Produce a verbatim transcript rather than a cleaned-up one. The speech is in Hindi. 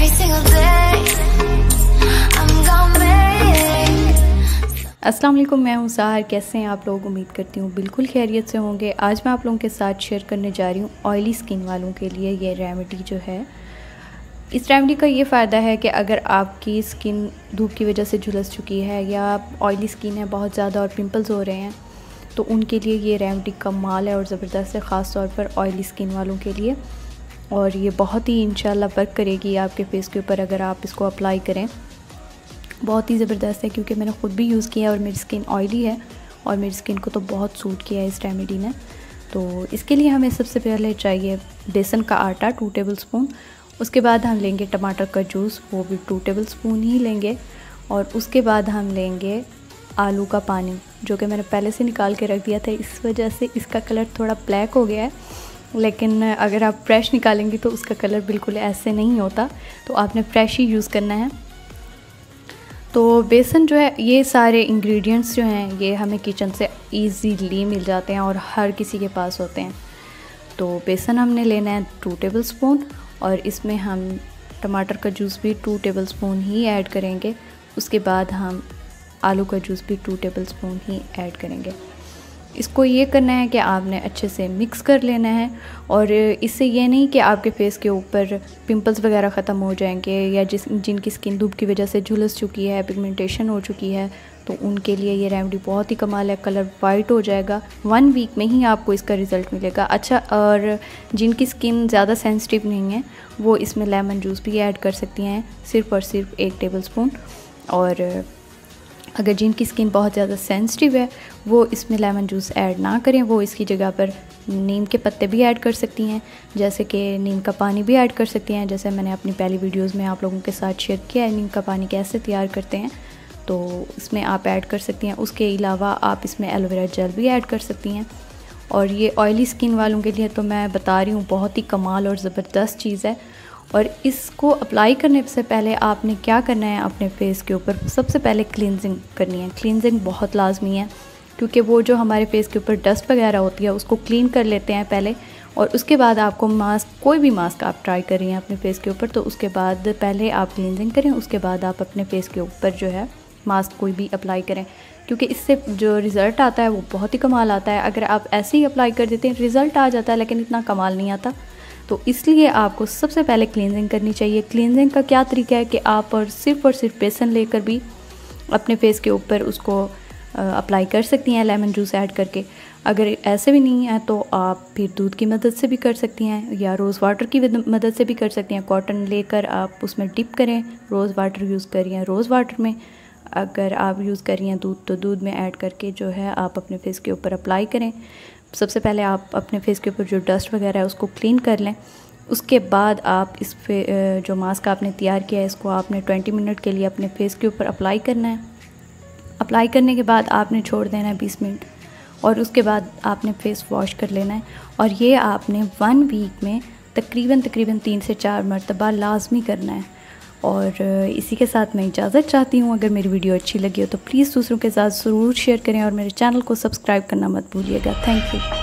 every single day I'm gonna make। अस्सलाम वालेकुम, मैं हूँ साहर। कैसे हैं आप लोग? उम्मीद करती हूँ बिल्कुल खैरियत से होंगे। आज मैं आप लोगों के साथ शेयर करने जा रही हूँ ऑयली स्किन वालों के लिए ये रेमेडी जो है। इस रेमेडी का ये फ़ायदा है कि अगर आपकी स्किन धूप की वजह से झुलस चुकी है या ऑयली स्किन है बहुत ज़्यादा और पिंपल्स हो रहे हैं, तो उनके लिए ये रेमेडी कमाल है और ज़बरदस्त है, ख़ास तौर पर ऑयली स्किन वालों के लिए। और ये बहुत ही इंशाल्लाह वर्क करेगी आपके फेस के ऊपर अगर आप इसको अप्लाई करें। बहुत ही ज़बरदस्त है क्योंकि मैंने ख़ुद भी यूज़ किया है और मेरी स्किन ऑयली है और मेरी स्किन को तो बहुत सूट किया है इस रेमेडी ने। तो इसके लिए हमें सबसे पहले चाहिए बेसन का आटा टू टेबल स्पून। उसके बाद हम लेंगे टमाटर का जूस, वो भी टू टेबल स्पून ही लेंगे। और उसके बाद हम लेंगे आलू का पानी, जो कि मैंने पहले से निकाल के रख दिया था, इस वजह से इसका कलर थोड़ा ब्लैक हो गया है। लेकिन अगर आप फ्रेश निकालेंगी तो उसका कलर बिल्कुल ऐसे नहीं होता, तो आपने फ्रेश ही यूज़ करना है। तो बेसन जो है, ये सारे इंग्रेडिएंट्स जो हैं ये हमें किचन से इजीली मिल जाते हैं और हर किसी के पास होते हैं। तो बेसन हमने लेना है टू टेबल स्पून और इसमें हम टमाटर का जूस भी टू टेबल स्पून ही ऐड करेंगे। उसके बाद हम आलू का जूस भी टू टेबल स्पून ही ऐड करेंगे। इसको ये करना है कि आपने अच्छे से मिक्स कर लेना है। और इससे ये नहीं कि आपके फेस के ऊपर पिंपल्स वगैरह ख़त्म हो जाएंगे या जिस जिनकी स्किन धूप की वजह से झुलस चुकी है, पिगमेंटेशन हो चुकी है, तो उनके लिए ये रेमेडी बहुत ही कमाल है। कलर वाइट हो जाएगा, वन वीक में ही आपको इसका रिज़ल्ट मिलेगा। अच्छा, और जिनकी स्किन ज़्यादा सेंसिटिव नहीं है वो इसमें लेमन जूस भी ऐड कर सकती हैं, सिर्फ और सिर्फ एक टेबल स्पून। और अगर जिनकी स्किन बहुत ज़्यादा सेंसिटिव है वो इसमें लेमन जूस ऐड ना करें, वो इसकी जगह पर नीम के पत्ते भी ऐड कर सकती हैं, जैसे कि नीम का पानी भी ऐड कर सकती हैं, जैसे मैंने अपनी पहली वीडियोस में आप लोगों के साथ शेयर किया है नीम का पानी कैसे तैयार करते हैं, तो इसमें आप ऐड कर सकती हैं। उसके अलावा आप इसमें एलोवेरा जेल भी ऐड कर सकती हैं। और ये ऑयली स्किन वालों के लिए तो मैं बता रही हूँ बहुत ही कमाल और ज़बरदस्त चीज़ है। और इसको अप्लाई करने से पहले आपने क्या करना है, अपने फेस के ऊपर सबसे पहले क्लींजिंग करनी है। क्लींजिंग बहुत लाजमी है क्योंकि वो जो हमारे फेस के ऊपर डस्ट वगैरह होती है उसको क्लीन कर लेते हैं पहले, और उसके बाद आपको मास्क, कोई भी मास्क आप ट्राई कर रही हैं अपने फेस के ऊपर, तो उसके बाद पहले आप क्लींजिंग करें, उसके बाद आप अपने फेस के ऊपर जो है मास्क कोई भी अप्लाई करें, क्योंकि इससे जो रिज़ल्ट आता है वो बहुत ही कमाल आता है। अगर आप ऐसे ही अप्लाई कर देते हैं रिज़ल्ट आ जाता है लेकिन इतना कमाल नहीं आता। तो इसलिए आपको सबसे पहले क्लींजिंग करनी चाहिए। क्लींजिंग का क्या तरीका है कि आप और सिर्फ और सिर्फ बेसन लेकर भी अपने फेस के ऊपर उसको अप्लाई कर सकती हैं लेमन जूस ऐड करके। अगर ऐसे भी नहीं है तो आप फिर दूध की मदद से भी कर सकती हैं या रोज़ वाटर की मदद से भी कर सकती हैं। कॉटन लेकर आप उसमें डिप करें, रोज़ वाटर यूज़ करिए रोज़ वाटर में, अगर आप यूज़ कर रही हैं दूध तो दूध में ऐड करके जो है आप अपने फेस के ऊपर अप्लाई करें। सबसे पहले आप अपने फेस के ऊपर जो डस्ट वगैरह है उसको क्लीन कर लें। उसके बाद आप इस पे जो मास्क आपने तैयार किया है इसको आपने ट्वेंटी मिनट के लिए अपने फेस के ऊपर अप्लाई करना है। अप्लाई करने के बाद आपने छोड़ देना है बीस मिनट और उसके बाद आपने फेस वॉश कर लेना है। और ये आपने वन वीक में तकरीबन तकरीबन तीन से चार मरतबा लाजमी करना है। और इसी के साथ मैं इजाज़त चाहती हूँ। अगर मेरी वीडियो अच्छी लगी हो तो प्लीज़ दूसरों के साथ ज़रूर शेयर करें और मेरे चैनल को सब्सक्राइब करना मत भूलिएगा। Thank you.